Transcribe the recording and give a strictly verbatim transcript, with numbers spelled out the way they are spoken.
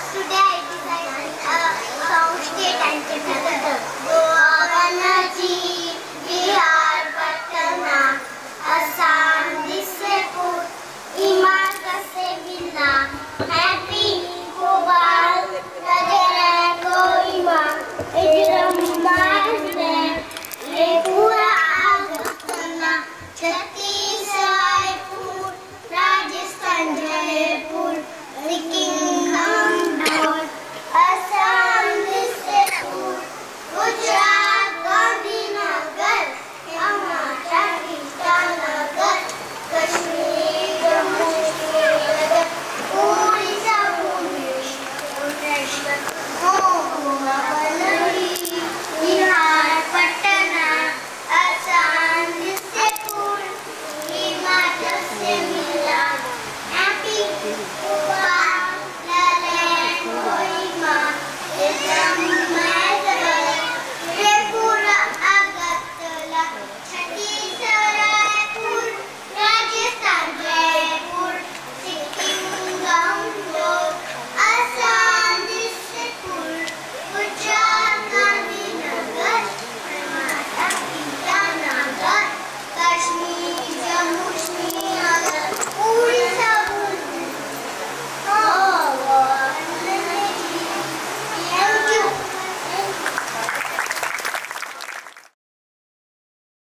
Today I designed a song state anthem. Goa, Panaji, Bihar, Patna, Assam, Disepur, Himachal se Vinna, Happy Gopal, Rajara Kohima, Idramman, Lepura Agastana, Chhattisgarh, Rajasthan, Jaipur, Sikkim.